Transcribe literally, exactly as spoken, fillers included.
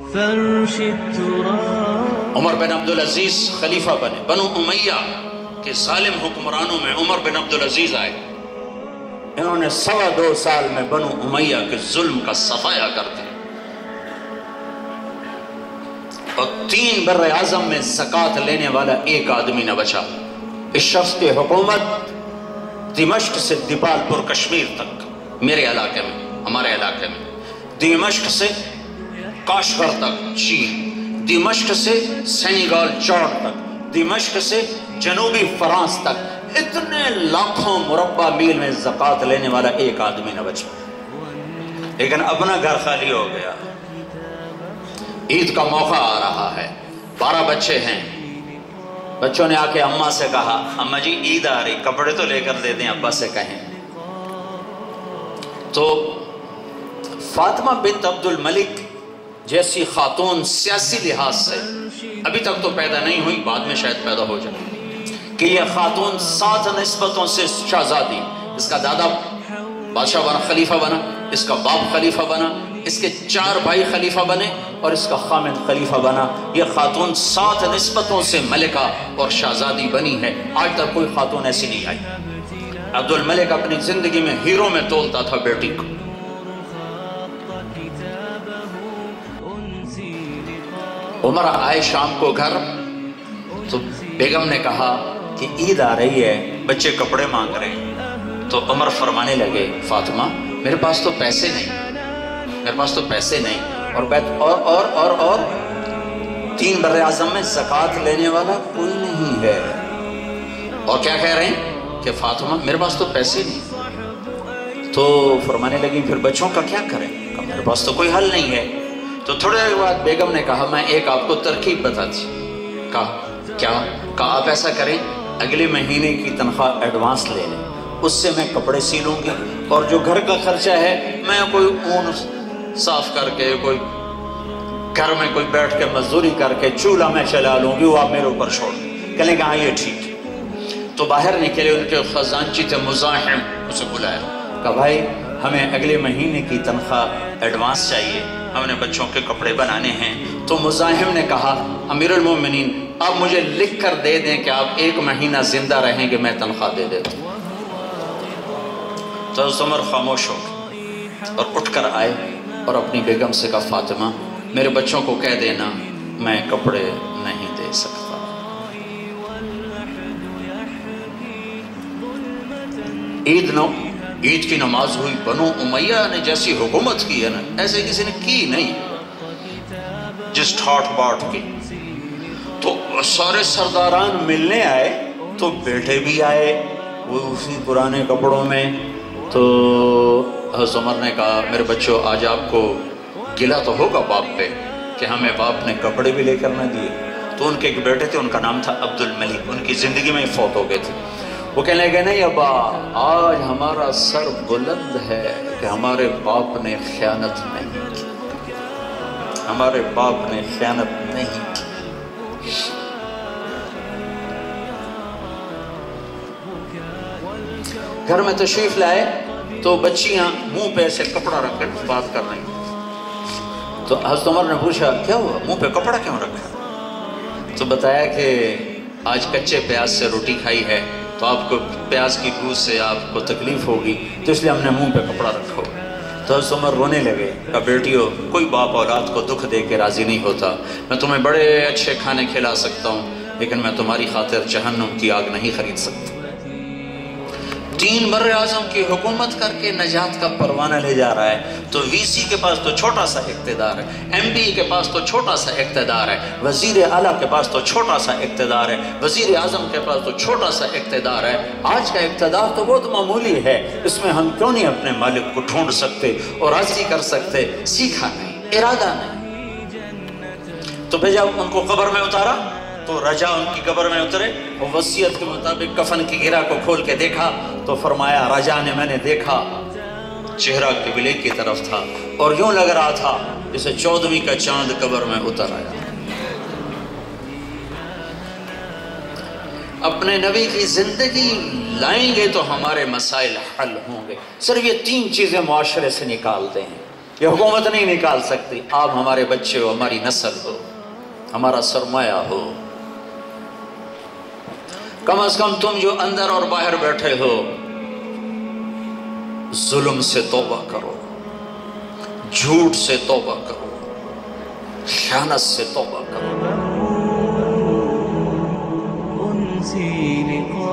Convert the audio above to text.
عمر بن عبدالعزیز خلیفہ بنے، بنو امیہ کے ظالم حکمرانوں میں عمر بن عبدالعزیز آئے، انہوں نے سوا دو سال میں بنو امیہ کے ظلم کا صفایا کر دیا، اور تین بر اعظم میں زکوٰۃ لینے والا ایک آدمی نہ بچا۔ اس شخص کی حکومت دمشق سے دیپال پور کشمیر تک، میرے علاقے میں، ہمارے علاقے میں، دمشق سے کاشغر تک چین، دمشق سے سینیگال چوڑ تک، دمشق سے جنوبی فرانس تک، اتنے لاکھوں مربع میل میں زکوٰۃ لینے والا ایک آدمی نہ بچا، لیکن اپنا گھر خالی ہو گیا۔ عید کا موقع آ رہا ہے، بارہ بچے ہیں، بچوں نے آ کے اماں سے کہا اماں جی عید آ رہی، کپڑے تو لے کر دے دیں، ابا سے کہیں۔ تو فاطمہ بنت عبد الملک جیسی خاتون سیاسی لحاظ سے ابھی تک تو پیدا نہیں ہوئی، بعد میں شاید پیدا ہو جائے، کہ یہ خاتون سات نسبتوں سے شہزادی، اس کا دادا بادشاہ بنا، خلیفہ بنا، اس کا باپ خلیفہ بنا، اس کے چار بھائی خلیفہ بنے، اور اس کا خامد خلیفہ بنا۔ یہ خاتون سات نسبتوں سے ملکہ اور شہزادی بنی ہے، آج تک کوئی خاتون ایسی نہیں آئی۔ عبد الملک اپنی زندگی میں ہیرو میں تولتا تھا بیٹی کو۔ عمر آئے شام کو گھر، تو بیگم نے کہا کہ عید آ رہی ہے، بچے کپڑے مانگ رہے ہیں، تو عمر فرمانے لگے فاطمہ میرے پاس تو پیسے نہیں، میرے پاس تو پیسے نہیں، اور اور اور اور اور تین بر اعظم میں زکوٰۃ لینے والا کوئی نہیں ہے، اور کیا کہہ رہے ہیں کہ فاطمہ میرے پاس تو پیسے نہیں۔ تو فرمانے لگی پھر بچوں کا کیا کریں؟ کہ میرے پاس تو کوئی حل نہیں ہے۔ تو تھوڑے دیر بعد بیگم نے کہا میں ایک آپ کو ترکیب بتاتی، کہا کیا؟ کہا آپ ایسا کریں اگلے مہینے کی تنخواہ ایڈوانس لے لیں، اس سے میں کپڑے سی لوں گی، اور جو گھر کا خرچہ ہے میں کوئی اون صاف کر کے، کوئی گھر میں کوئی بیٹھ کے مزدوری کر کے چولہا میں چلا لوں گی، وہ آپ میرے اوپر چھوڑ دیں۔ کہنے کہ ہاں یہ ٹھیک ہے۔ تو باہر نکلے، ان کے خزانچی تھے مزاحم، اسے بلایا، کہا بھائی ہمیں اگلے مہینے کی تنخواہ ایڈوانس چاہیے، ہم نے بچوں کے کپڑے بنانے ہیں۔ تو مزاحم نے کہا امیر المومنین آپ مجھے لکھ کر دے دیں کہ آپ ایک مہینہ زندہ رہیں گے، میں تنخواہ دے دیتا ہوں۔ تو عمر خاموش ہو گئے اور اٹھ کر آئے اور اپنی بیگم سے کہا فاطمہ میرے بچوں کو کہہ دینا میں کپڑے نہیں دے سکتا۔ عید نو عید کی نماز ہوئی، بنو امیہ نے جیسی حکومت کی ہے نا ایسے کسی نے کی نہیں، جس ٹھاٹ باٹ کی۔ تو سارے سرداران ملنے آئے، تو بیٹے بھی آئے وہ اسی پرانے کپڑوں میں۔ تو حضرت عمر نے کہا میرے بچوں آج آپ کو گلہ تو ہوگا باپ پہ کہ ہمیں باپ نے کپڑے بھی لے کر نہ دیے۔ تو ان کے ایک بیٹے تھے، ان کا نام تھا عبد الملک، ان کی زندگی میں فوت ہو گئے تھے۔ وہ کہنے لگے نہیں ابا آج ہمارا سر بلند ہے کہ ہمارے باپ نے خیانت نہیں کی، ہمارے باپ نے خیانت نہیں کی۔ گھر میں تشریف لائے تو بچیاں منہ پہ ایسے کپڑا رکھ کر بات کر رہی ہیں۔ تو حضرت عمر نے پوچھا کیا ہوا، منہ پہ کپڑا کیوں رکھا؟ تو بتایا کہ آج کچے پیاز سے روٹی کھائی ہے تو آپ کو پیاز کی بو سے آپ کو تکلیف ہوگی، تو اس لیے ہم نے منہ پہ کپڑا رکھا۔ تو حضرت عمر رونے لگے، کہا بیٹیو کوئی باپ اولاد کو دکھ دے کے راضی نہیں ہوتا، میں تمہیں بڑے اچھے کھانے کھلا سکتا ہوں لیکن میں تمہاری خاطر جہنم کی آگ نہیں خرید سکتا۔ تین بر اعظم کی حکومت کر کے نجات کا پروانہ لے جا رہا ہے، تو وی سی کے پاس تو چھوٹا سا اقتدار ہے، ایم پی کے پاس تو چھوٹا سا اقتدار ہے، وزیر اعلیٰ کے پاس تو چھوٹا سا اقتدار ہے، وزیر اعظم کے پاس تو چھوٹا سا اقتدار ہے۔ آج کا اقتدار تو بہت معمولی ہے، اس میں ہم کیوں نہیں اپنے مالک کو ڈھونڈ سکتے اور راضی کر سکتے؟ سیکھا نہیں، ارادہ نہیں۔ تو بھیجا ان کو قبر میں اتارا، تو رجا ان کی قبر میں اترے، اور وصیت کے مطابق کفن کی گرہ کو کھول کے دیکھا تو فرمایا رجا نے میں نے دیکھا چہرہ قبلے کی طرف تھا اور یوں لگ رہا تھا جسے چودھویں کا چاند قبر میں اتر آیا۔ اپنے نبی کی زندگی لائیں گے تو ہمارے مسائل حل ہوں گے۔ صرف یہ تین چیزیں معاشرے سے نکال دیں، یہ حکومت نہیں نکال سکتی. آپ ہمارے بچے ہو، ہماری نسل ہو، ہمارا سرمایہ ہو. کم از کم تم جو اندر اور باہر بیٹھے ہو، ظلم سے توبہ کرو، جھوٹ سے توبہ کرو، خیانت سے توبہ کرو.